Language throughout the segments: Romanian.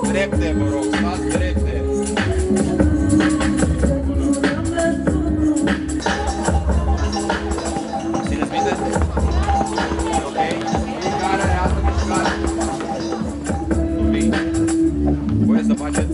drepte, vă rog, stați drepte. Țineți minte? Ok? Mișcare, altă mișcare. Ok. Voie să faceți...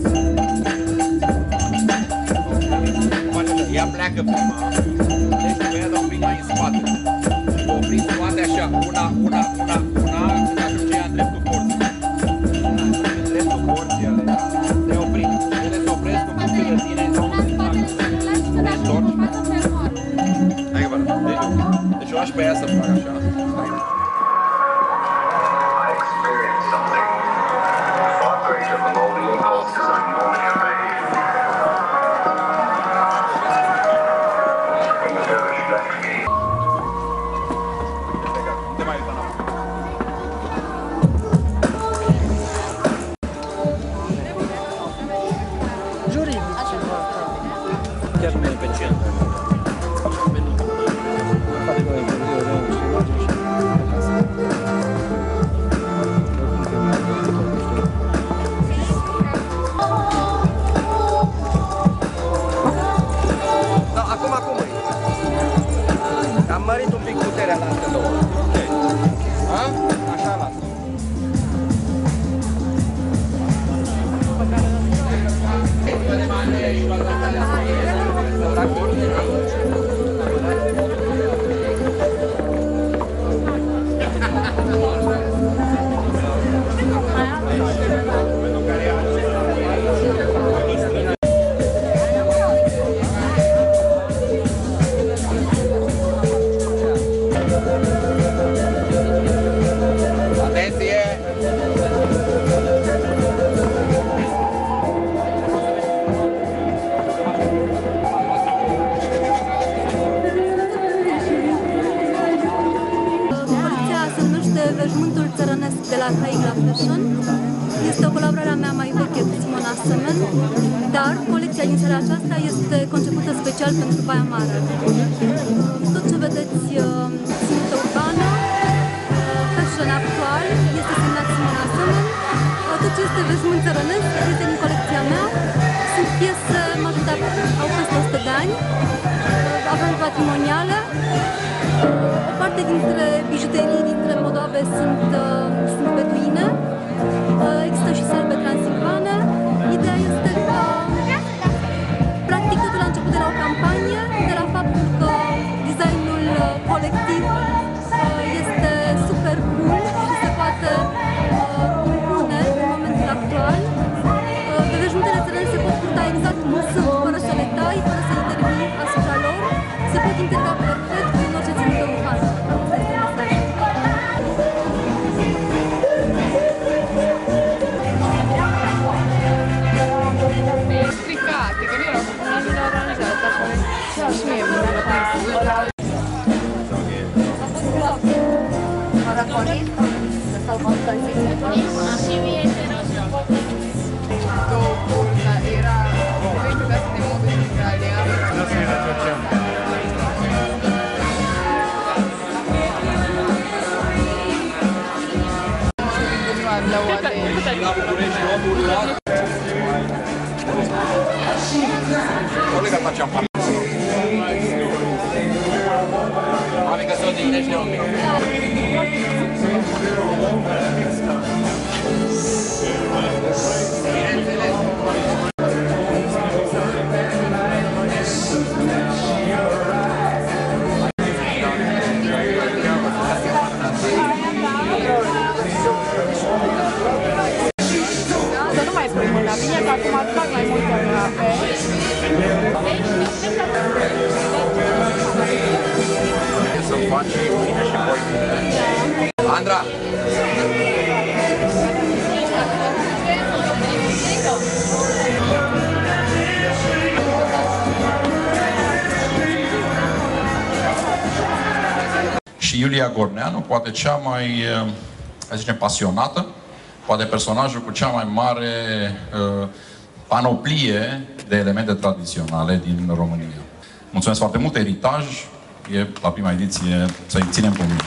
Ea pleacă prima. Deci cu ea dau un pic mai în spate. Opriți toate așa. Una. Când ajunge ea în dreptul porții. În dreptul porții alea. Te oprim. Ele se opresc în funcție de tine sau în stânga. Te întorci. Hai că vă arăt. Deci o lași pe ea să facă așa. Chiar nu e pe centru. Da, acum. Am mărit un pic puterea la astea două. Ha? Așa lasă. Veșmântul țărănesc de la Haigla Fashion. Este o colaborare a mea mai veche cu Simona Semen, dar colecția din seara aceasta este concepută special pentru Baia Mare. Tot ce vedeți ținută urbană, fashion actual, este semnat Simona Semen. Tot ce este veșmânt țărănesc este din colecția mea. Sunt piese, majoritatea au peste 100 de ani, avem patrimoniale. O parte dintre bijuterii, dintre modoave sunt beduine, există și selbe transilvane. Ideea este că, practic, totul a început de la o campanie, de la faptul că designul colectiv este super cool și se poate impune în momentul actual. Veșmântele țărănești se pot purta exact cum sunt, fără să le tai, fără să intervii asupra lor, se pot integra perfect cu orice ținută urbană. Stricate, che io non l'ho arrangiata, și mie mi-a Maratonist? Sau era venuta de modo in Italia. Colega facciamo amica sono di Ines Leoni. Nu mai spui mâna, bine că acum fac mai multe rape. Să faci bine și voi. Andra! Și Iulia Gorneanu, poate cea mai, hai zicem, pasionată, poate personajul cu cea mai mare panoplie de elemente tradiționale din România. Mulțumesc foarte mult, Eritaj, e la prima ediție, să-i ținem pumnii.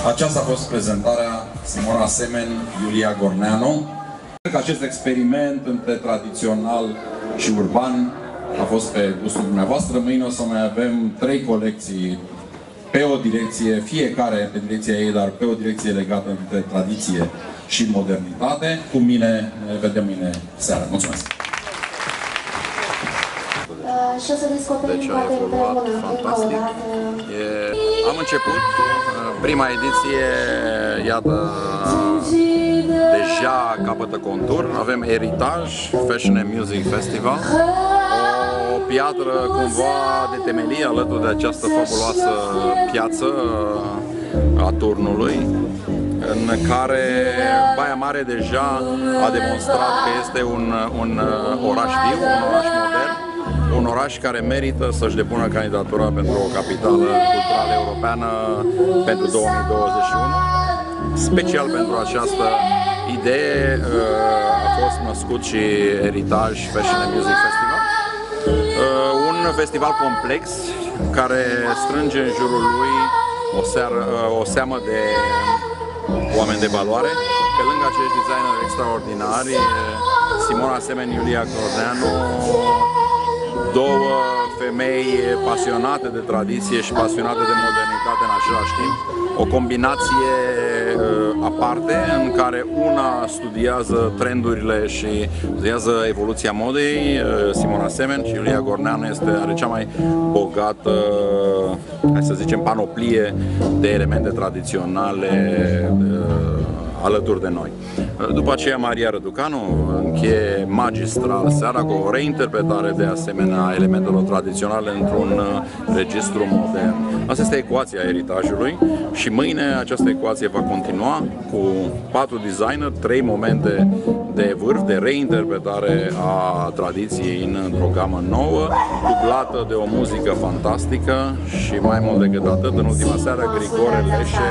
Aceasta a fost prezentarea Simona Semen, Iulia Gorneanu. Cred că acest experiment între tradițional și urban a fost pe gustul dumneavoastră. Mâine o să mai avem 3 colecții pe o direcție, fiecare pe direcția ei, dar pe o direcție legată între tradiție și modernitate. Cu mine ne vedem mâine seara. Mulțumesc! Și o să descoperim Deci a poate evoluat împreună încă o fantastic. dată. Am început prima ediție, iată, deja capătă contur. Avem Heritage Fashion and Music Festival, o piatră cumva de temelie alături de această fabuloasă piață a Turnului, în care Baia Mare deja a demonstrat că este un oraș viu, un oraș modern, un oraș care merită să-și depună candidatura pentru o capitală culturală europeană pentru 2021. Special pentru această idee a fost născut și Heritage Fashion and Music Festival. Un festival complex care strânge în jurul lui o seamă de oameni de valoare. Pe lângă acești designeri extraordinari, Simona Semen, Iulia Gorneanu, 2 femei pasionate de tradiție și pasionate de modernitate în același timp. O combinație aparte în care una studiază trendurile și studiază evoluția modei. Simona Semen și Iulia Gorneanu are cea mai bogată, hai să zicem, panoplie de elemente tradiționale alături de noi. După aceea Maria Răducanu încheie magistral seara cu o reinterpretare de asemenea elementelor tradiționale într-un registru modern. Asta este ecuația Heritajului și mâine această ecuație va continua cu 4 designeri, 3 momente de vârf, de reinterpretare a tradiției într-o gamă nouă, dublată de o muzică fantastică și mai mult decât atât, în ultima seară Grigore Leșe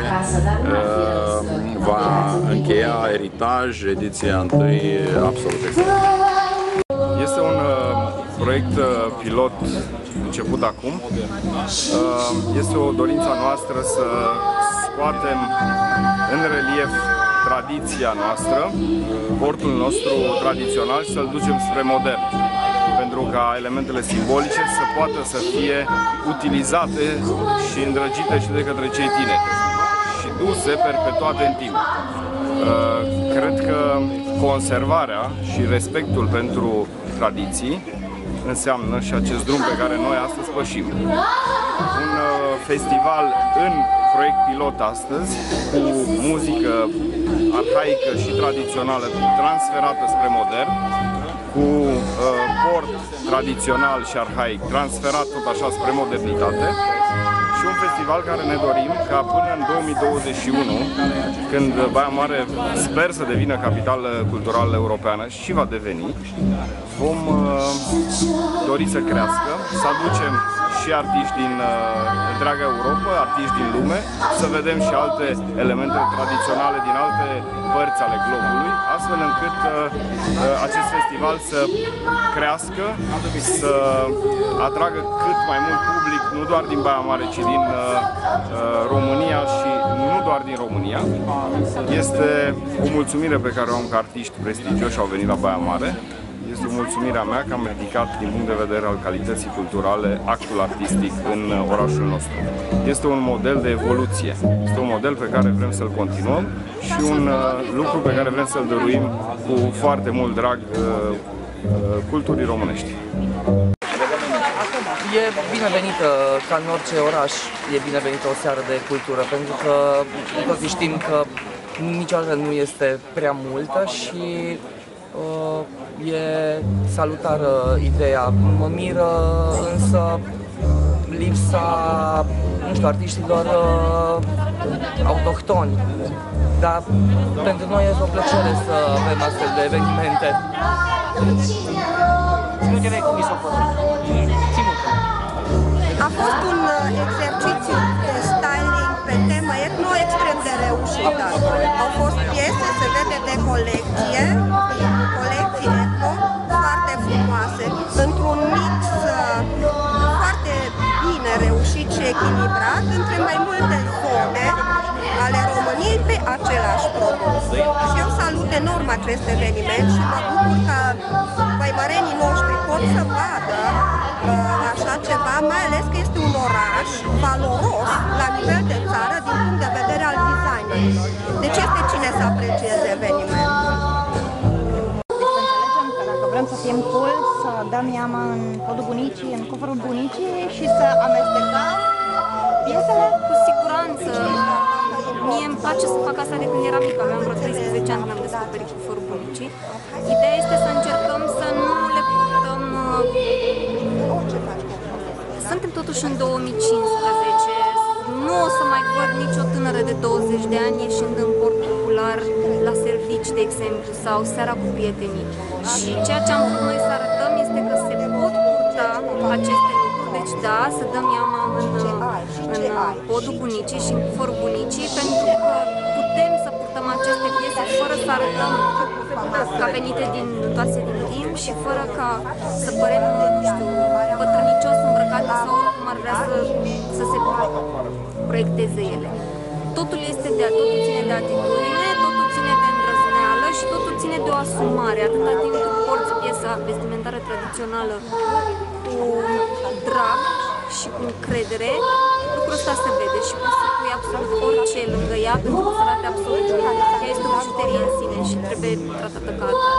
va încheia Heritage, ediția 1, absolut extraordinar. Este un proiect pilot început acum. Este o dorință noastră să scoatem în relief tradiția noastră, portul nostru tradițional și să-l ducem spre modern, pentru ca elementele simbolice să poată să fie utilizate și îndrăgite și de către cei tineri și duse perpetuate în timp. Cred că conservarea și respectul pentru tradiții înseamnă și acest drum pe care noi astăzi pășim. Un festival în proiect pilot astăzi, cu muzică arhaică și tradițională transferată spre modern, cu port tradițional și arhaic transferat tot așa spre modernitate, și un festival care ne dorim ca până în 2021, când Baia Mare sper să devină capitală culturală europeană și va deveni, vom dori să crească, să aducem și artiști din întreaga Europa, artiști din lume, să vedem și alte elemente tradiționale din alte părți ale globului, astfel încât acest festival să crească, să atragă cât mai mult public, nu doar din Baia Mare, ci din România și nu doar din România. Este o mulțumire pe care o am ca artiști prestigioși au venit la Baia Mare. Este o mulțumire a mea că am ridicat din punct de vedere al calității culturale actul artistic în orașul nostru. Este un model de evoluție, este un model pe care vrem să-l continuăm și un lucru pe care vrem să-l dăruim cu foarte mult drag culturii românești. E binevenită, ca în orice oraș, e binevenită o seară de cultură, pentru că toți știm că niciodată nu este prea multă și e salutară ideea. Mă miră însă lipsa, nu știu, artiștilor autohtoni, dar pentru noi este o plăcere să avem astfel de evenimente. A fost un exercițiu de styling pe temă etno extrem de reușită. Au fost piese, se vede, de colecții etno foarte frumoase, într-un mix foarte bine reușit și echilibrat între mai multe zone ale este același produs. Și eu salut enorm acest eveniment și mă bucur că văimărenii noștri pot să vadă așa ceva, mai ales că este un oraș valoros la nivel de țară din punct de vedere al design-ului. Deci este cine să aprecieze evenimentul. Vrem să fim cool, să dăm iama în podul bunicii, în cufărul bunicii și să amestecăm piesele. Cu siguranță. Mie îmi place să fac asta de când eram mică, aveam vreo 13 ani când am descoperit cufărul bunicii. Ideea este să încercăm să nu le purtăm... Suntem totuși în 2015, nu o să mai văd nicio tânără de 20 de ani ieșind în port popular la servici, de exemplu, sau seara cu prietenii. Și ceea ce am vrut noi să arătăm este că se pot purta aceste lucruri, deci da, să dăm iama în podul bunicii și în cufărul bunicii, pentru că putem să purtăm aceste piese fără să arătăm ca venite din toate din timp și fără ca să părem, nu știu, bătrânicios îmbrăcate sau oricum ar vrea să se proiecteze ele. Totul ține de atitudine, totul ține de îndrăzneală și totul ține de o asumare. Atâta timp cât porți piesa vestimentară tradițională cu drag și cu încredere, lucrul ăsta se vede și poți să pui absolut orice lângă ea pentru că să arate absolut nimic. Ea este o bijuterie în sine și trebuie tratată ca atare.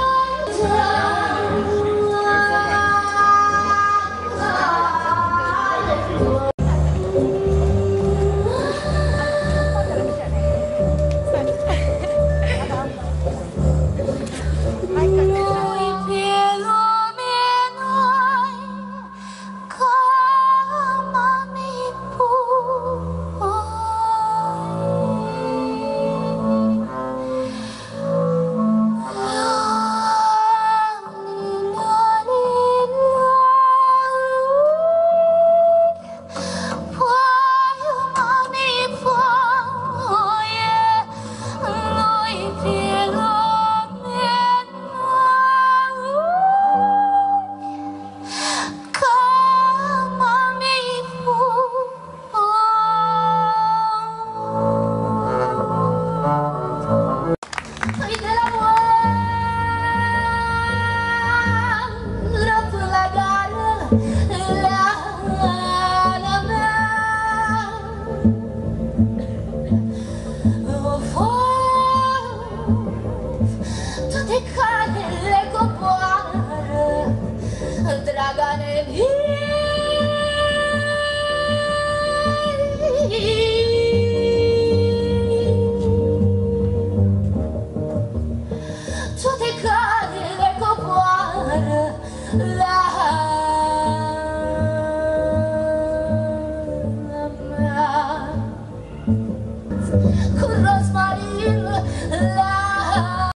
Con rosmarin